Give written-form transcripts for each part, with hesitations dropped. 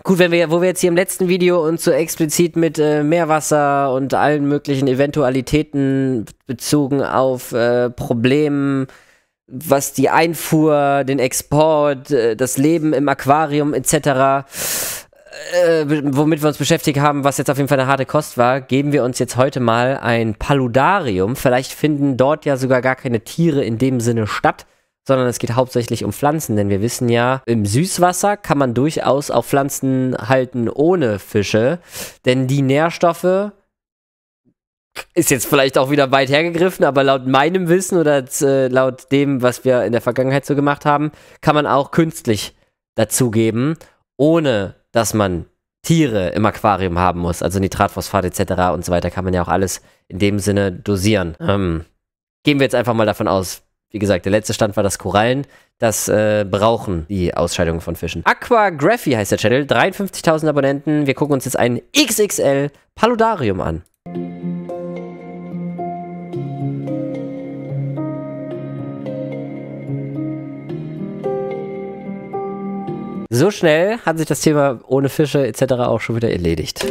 Gut, wo wir jetzt hier im letzten Video uns so explizit mit Meerwasser und allen möglichen Eventualitäten bezogen auf Problemen, was die Einfuhr, den Export, das Leben im Aquarium etc., womit wir uns beschäftigt haben, was jetzt auf jeden Fall eine harte Kost war, geben wir uns jetzt heute mal ein Paludarium. Vielleicht finden dort ja sogar gar keine Tiere in dem Sinne statt, sondern es geht hauptsächlich um Pflanzen, denn wir wissen ja, im Süßwasser kann man durchaus auch Pflanzen halten ohne Fische, denn die Nährstoffe, ist jetzt vielleicht auch wieder weit hergegriffen, aber laut meinem Wissen oder laut dem, was wir in der Vergangenheit so gemacht haben, kann man auch künstlich dazugeben, ohne dass man Tiere im Aquarium haben muss, also Nitratphosphat etc. und so weiter, kann man ja auch alles in dem Sinne dosieren. Gehen wir jetzt einfach mal davon aus, wie gesagt, der letzte Stand war das Korallen, das brauchen die Ausscheidungen von Fischen. Aquagraphy heißt der Channel, 53.000 Abonnenten, wir gucken uns jetzt ein XXL Paludarium an. So schnell hat sich das Thema ohne Fische etc. auch schon wieder erledigt.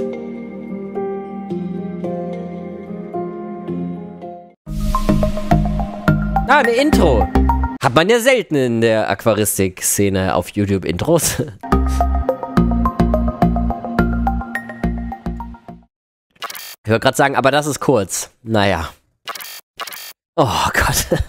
Ah, eine Intro. Hat man ja selten in der Aquaristik-Szene auf YouTube Intros. Ich wollte gerade sagen, aber das ist kurz. Naja. Oh Gott.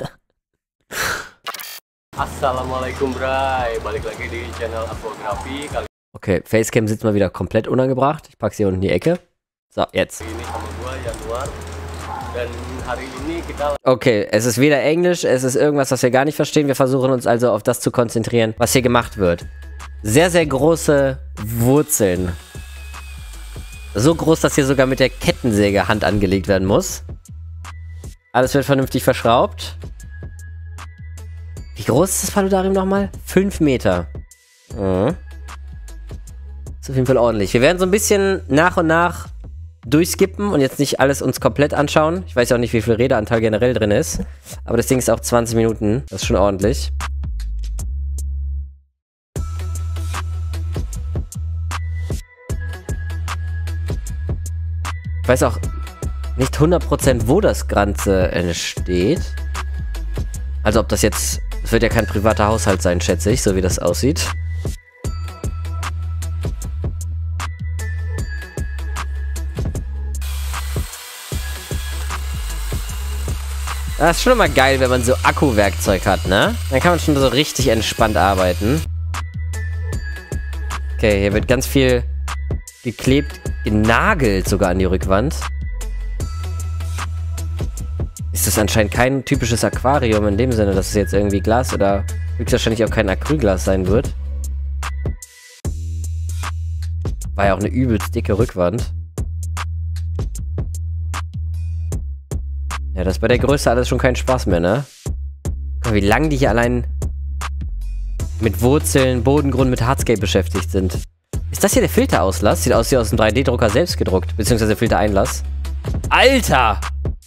Assalamualaikum Bray, balik lagi di Channel Aquagraphy. Okay, Facecam sitzt mal wieder komplett unangebracht. Ich packe sie unten in die Ecke. So, jetzt. Ini sama gua Januar. Dan hari ini kita... Okay, es ist weder Englisch, es ist irgendwas, was wir gar nicht verstehen. Wir versuchen uns also auf das zu konzentrieren, was hier gemacht wird. Sehr, sehr große Wurzeln. So groß, dass hier sogar mit der Kettensäge Hand angelegt werden muss. Alles wird vernünftig verschraubt. Wie groß ist das Paludarium nochmal? 5 Meter. Mhm. Ist auf jeden Fall ordentlich. Wir werden so ein bisschen nach und nach durchskippen und jetzt nicht alles uns komplett anschauen. Ich weiß ja auch nicht, wie viel Redeanteil generell drin ist. Aber das Ding ist auch 20 Minuten. Das ist schon ordentlich. Ich weiß auch nicht 100%, wo das Ganze entsteht. Also ob das jetzt... Es wird ja kein privater Haushalt sein, schätze ich, so wie das aussieht. Das ist schon immer geil, wenn man so Akkuwerkzeug hat, ne? Dann kann man schon so richtig entspannt arbeiten. Okay, hier wird ganz viel geklebt, genagelt sogar an die Rückwand. Ist das anscheinend kein typisches Aquarium in dem Sinne, dass es jetzt irgendwie Glas oder höchstwahrscheinlich auch kein Acrylglas sein wird. War ja auch eine übelst dicke Rückwand. Ja, das ist bei der Größe alles schon kein Spaß mehr, ne? Guck mal, wie lange die hier allein mit Wurzeln, Bodengrund, mit Hardscape beschäftigt sind. Ist das hier der Filterauslass? Sieht aus wie aus dem 3D-Drucker selbst gedruckt, beziehungsweise Filtereinlass. Alter!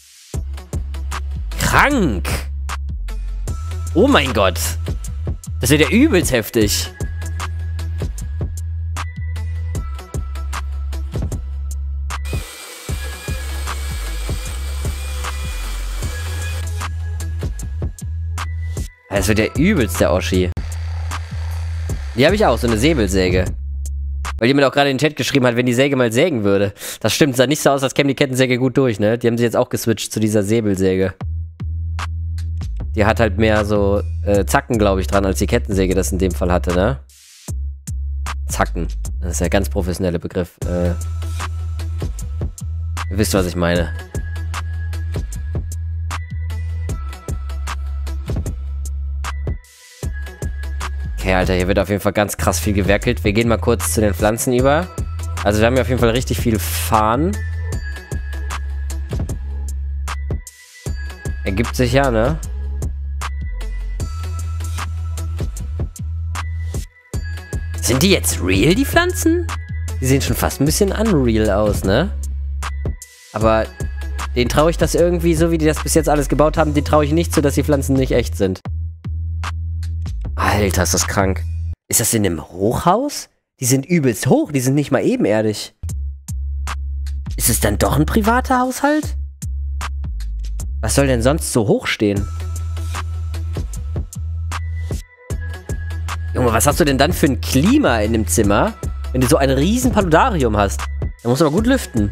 Krank! Oh mein Gott! Das wird ja übelst heftig. Das wird ja übelst der Oschi. Die habe ich auch, so eine Säbelsäge. Weil jemand auch gerade in den Chat geschrieben hat, wenn die Säge mal sägen würde. Das stimmt, sah nicht so aus, als käme die Kettensäge gut durch, ne? Die haben sich jetzt auch geswitcht zu dieser Säbelsäge. Die hat halt mehr so Zacken, glaube ich, dran, als die Kettensäge das in dem Fall hatte, ne? Zacken. Das ist ja ein ganz professioneller Begriff. Ihr wisst, was ich meine. Okay, Alter, hier wird auf jeden Fall ganz krass viel gewerkelt. Wir gehen mal kurz zu den Pflanzen über. Also wir haben hier auf jeden Fall richtig viel Farn. Ergibt sich ja, ne? Sind die jetzt real, die Pflanzen? Die sehen schon fast ein bisschen unreal aus, ne? Aber denen traue ich das irgendwie, so wie die das bis jetzt alles gebaut haben, denen traue ich nicht zu, dass die Pflanzen nicht echt sind. Alter, ist das krank. Ist das in einem Hochhaus? Die sind übelst hoch, die sind nicht mal ebenerdig. Ist es dann doch ein privater Haushalt? Was soll denn sonst so hoch stehen? Junge, was hast du denn dann für ein Klima in dem Zimmer, wenn du so ein riesen Paludarium hast? Da musst du aber gut lüften.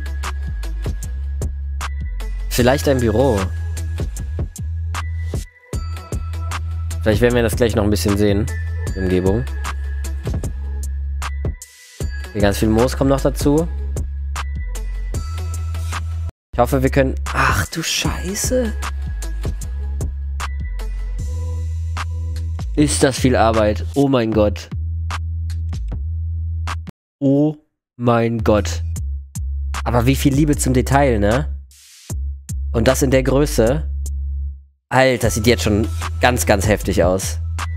Vielleicht ein Büro. Vielleicht werden wir das gleich noch ein bisschen sehen. Die Umgebung. Hier ganz viel Moos kommt noch dazu. Ich hoffe, wir können... Ach du Scheiße. Ist das viel Arbeit. Oh mein Gott. Oh mein Gott. Aber wie viel Liebe zum Detail, ne? Und das in der Größe. Alter, das sieht jetzt schon ganz, ganz heftig aus.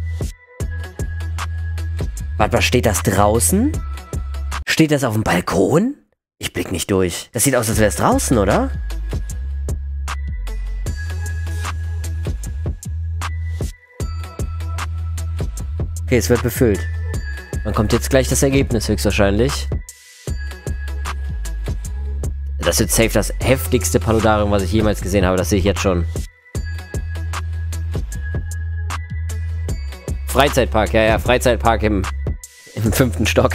Warte mal, steht das draußen? Steht das auf dem Balkon? Ich blick nicht durch. Das sieht aus, als wäre es draußen, oder? Okay, es wird befüllt. Dann kommt jetzt gleich das Ergebnis höchstwahrscheinlich. Das wird safe das heftigste Paludarium, was ich jemals gesehen habe. Das sehe ich jetzt schon. Freizeitpark, ja, Freizeitpark im 5. Stock.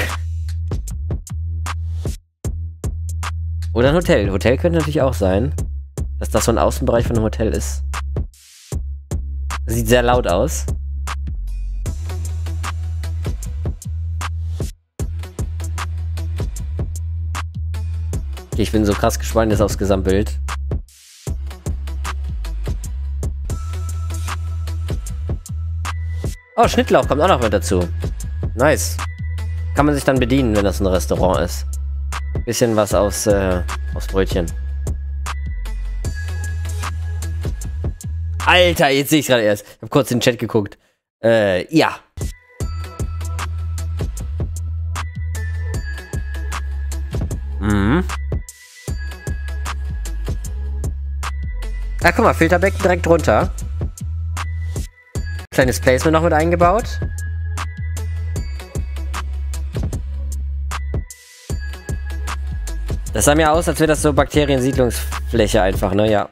Oder ein Hotel. Hotel könnte natürlich auch sein, dass das so ein Außenbereich von einem Hotel ist. Das sieht sehr laut aus. Okay, ich bin so krass gespannt jetzt aufs Gesamtbild. Oh, Schnittlauch kommt auch noch mit dazu. Nice. Kann man sich dann bedienen, wenn das ein Restaurant ist. Bisschen was aufs Brötchen. Alter, jetzt sehe ich es gerade erst. Ich habe kurz in den Chat geguckt. Ja. Mhm. Ah, guck mal, Filterbecken direkt drunter. Kleines Placement noch mit eingebaut. Das sah mir aus, als wäre das so Bakteriensiedlungsfläche einfach, ne? Ja.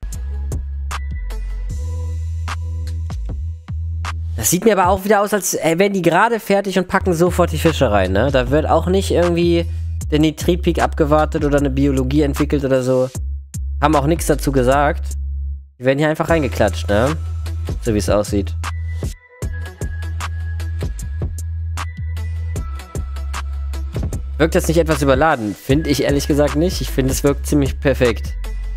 Das sieht mir aber auch wieder aus, als wären die gerade fertig und packen sofort die Fische rein, ne? Da wird auch nicht irgendwie der Nitritpeak abgewartet oder eine Biologie entwickelt oder so. Haben auch nichts dazu gesagt. Die werden hier einfach reingeklatscht, ne? So wie es aussieht. Wirkt das nicht etwas überladen? Finde ich ehrlich gesagt nicht. Ich finde, es wirkt ziemlich perfekt.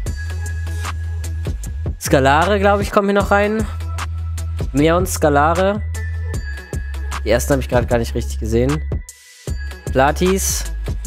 Skalare, glaube ich, kommen hier noch rein. Neon Skalare. Die ersten habe ich gerade gar nicht richtig gesehen. Platis.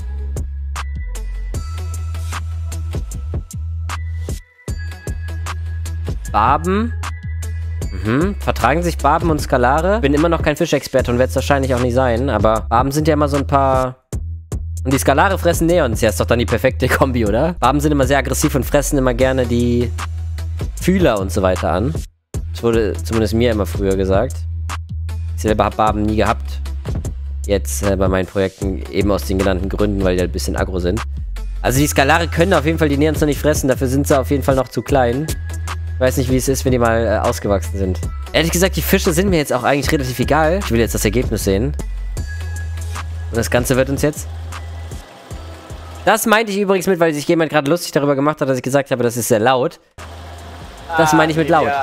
Barben. Vertragen sich Barben und Skalare? Bin immer noch kein Fischexperte und werde es wahrscheinlich auch nicht sein, aber Barben sind ja immer so ein paar... Und die Skalare fressen Neons. Ja, ist doch dann die perfekte Kombi, oder? Barben sind immer sehr aggressiv und fressen immer gerne die Fühler und so weiter an. Das wurde zumindest mir immer früher gesagt. Ich selber habe Barben nie gehabt. Jetzt bei meinen Projekten eben aus den genannten Gründen, weil die halt ein bisschen aggro sind. Also die Skalare können auf jeden Fall die Neons noch nicht fressen. Dafür sind sie auf jeden Fall noch zu klein. Ich weiß nicht, wie es ist, wenn die mal ausgewachsen sind. Ehrlich gesagt, die Fische sind mir jetzt auch eigentlich relativ egal. Ich will jetzt das Ergebnis sehen. Und das Ganze wird uns jetzt... Das meinte ich übrigens mit, weil sich jemand gerade lustig darüber gemacht hat, dass ich gesagt habe, das ist sehr laut. Das meine ich mit laut.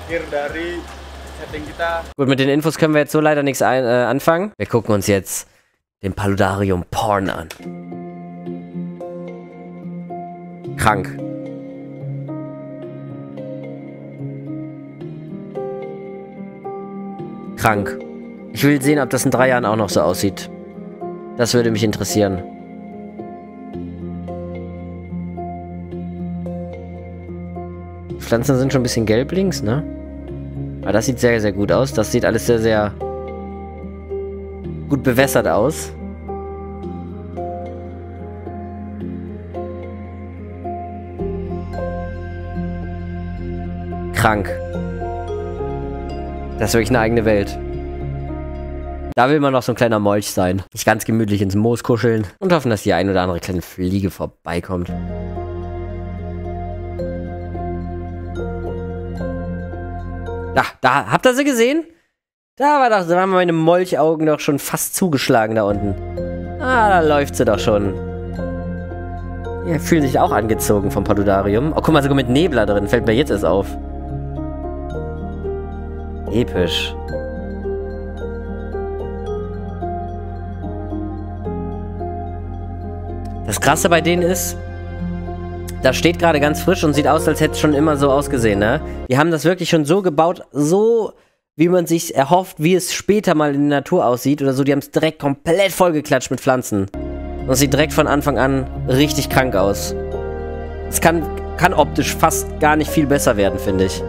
Gut, mit den Infos können wir jetzt so leider nichts anfangen. Wir gucken uns jetzt den Paludarium Porn an. Krank. Krank. Ich will sehen, ob das in 3 Jahren auch noch so aussieht. Das würde mich interessieren. Die Pflanzen sind schon ein bisschen gelb links, ne? Aber das sieht sehr, sehr gut aus. Das sieht alles sehr, sehr gut bewässert aus. Krank. Das ist wirklich eine eigene Welt. Da will man noch so ein kleiner Molch sein. Nicht ganz gemütlich ins Moos kuscheln und hoffen, dass die ein oder andere kleine Fliege vorbeikommt. Da, habt ihr sie gesehen? Da waren meine Molchaugen doch schon fast zugeschlagen da unten. Ah, da läuft sie doch schon. Die fühlen sich auch angezogen vom Paludarium. Oh, guck mal, sogar mit Nebler drin. Fällt mir jetzt erst auf. Episch. Das Krasse bei denen ist, das steht gerade ganz frisch und sieht aus, als hätte es schon immer so ausgesehen, ne? Die haben das wirklich schon so gebaut, so wie man sich erhofft, wie es später mal in der Natur aussieht oder so. Die haben es direkt komplett vollgeklatscht mit Pflanzen. Und es sieht direkt von Anfang an richtig krank aus. Es kann optisch fast gar nicht viel besser werden, finde ich.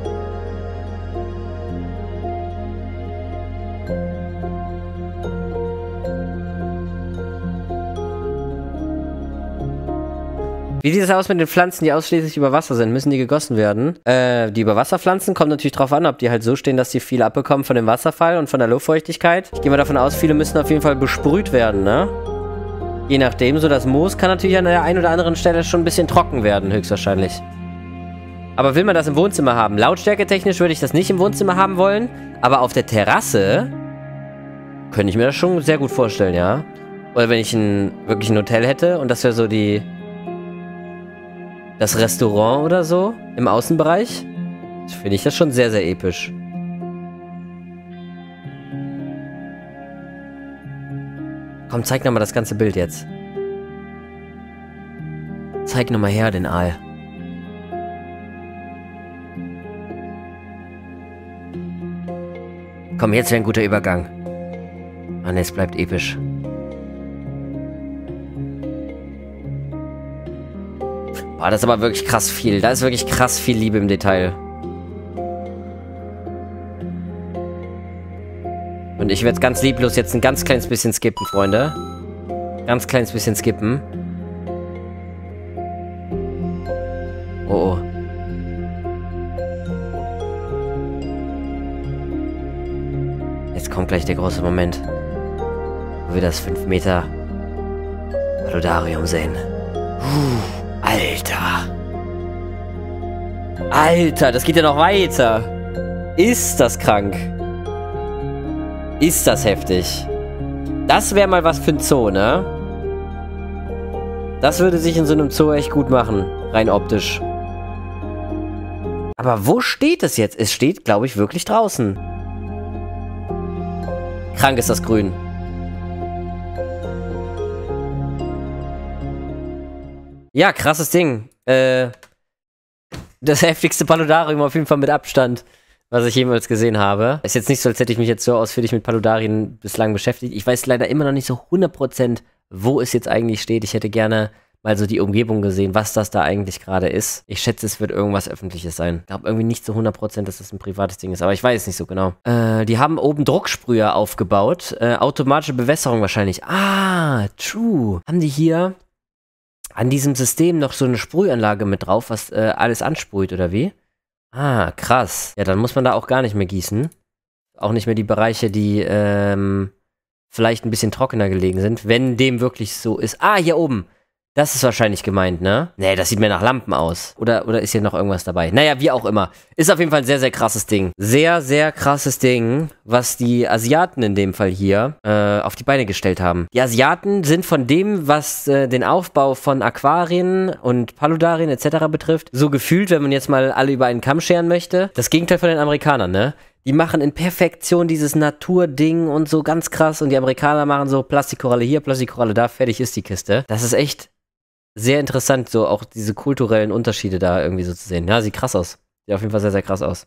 Wie sieht es aus mit den Pflanzen, die ausschließlich über Wasser sind? Müssen die gegossen werden? Die Überwasserpflanzen kommt natürlich drauf an, ob die halt so stehen, dass die viel abbekommen von dem Wasserfall und von der Luftfeuchtigkeit. Ich gehe mal davon aus, viele müssen auf jeden Fall besprüht werden, ne? Je nachdem, so das Moos kann natürlich an der einen oder anderen Stelle schon ein bisschen trocken werden, höchstwahrscheinlich. Aber will man das im Wohnzimmer haben? Lautstärke technisch würde ich das nicht im Wohnzimmer haben wollen, aber auf der Terrasse könnte ich mir das schon sehr gut vorstellen, ja? Oder wenn ich wirklich ein Hotel hätte und das wäre so das Restaurant oder so im Außenbereich, finde ich das schon sehr, sehr episch. Komm, zeig nochmal das ganze Bild jetzt. Zeig nochmal her den Aal. Komm, jetzt wäre ein guter Übergang. Ah ne, es bleibt episch. Boah, das ist aber wirklich krass viel. Da ist wirklich krass viel Liebe im Detail. Und ich werde ganz lieblos jetzt ein ganz kleines bisschen skippen, Freunde. Ganz kleines bisschen skippen. Oh, oh. Jetzt kommt gleich der große Moment, wo wir das 5 Meter Paludarium sehen. Alter. Alter, das geht ja noch weiter. Ist das krank? Ist das heftig? Das wäre mal was für ein Zoo, ne? Das würde sich in so einem Zoo echt gut machen. Rein optisch. Aber wo steht es jetzt? Es steht, glaube ich, wirklich draußen. Krank ist das Grün. Ja, krasses Ding. Das heftigste Paludarium auf jeden Fall mit Abstand, was ich jemals gesehen habe. Ist jetzt nicht so, als hätte ich mich jetzt so ausführlich mit Paludarien bislang beschäftigt. Ich weiß leider immer noch nicht so 100%, wo es jetzt eigentlich steht. Ich hätte gerne mal so die Umgebung gesehen, was das da eigentlich gerade ist. Ich schätze, es wird irgendwas Öffentliches sein. Ich glaube irgendwie nicht zu 100%, dass das ein privates Ding ist, aber ich weiß es nicht so genau. Die haben oben Drucksprüher aufgebaut. Automatische Bewässerung wahrscheinlich. Ah, true. Haben die hier an diesem System noch so eine Sprühanlage mit drauf, was alles ansprüht, oder wie? Ah, krass. Ja, dann muss man da auch gar nicht mehr gießen. Auch nicht mehr die Bereiche, die vielleicht ein bisschen trockener gelegen sind, wenn dem wirklich so ist. Ah, hier oben. Das ist wahrscheinlich gemeint, ne? Nee, das sieht mir nach Lampen aus. Oder ist hier noch irgendwas dabei? Naja, wie auch immer. Ist auf jeden Fall ein sehr, sehr krasses Ding. Sehr, sehr krasses Ding, was die Asiaten in dem Fall hier auf die Beine gestellt haben. Die Asiaten sind von dem, was den Aufbau von Aquarien und Paludarien etc. betrifft, so gefühlt, wenn man jetzt mal alle über einen Kamm scheren möchte, das Gegenteil von den Amerikanern, ne? Die machen in Perfektion dieses Naturding und so ganz krass. Und die Amerikaner machen so Plastikkoralle hier, Plastikkoralle da, fertig ist die Kiste. Das ist echt sehr interessant, so auch diese kulturellen Unterschiede da irgendwie so zu sehen. Ja, sieht krass aus. Sieht auf jeden Fall sehr, sehr krass aus.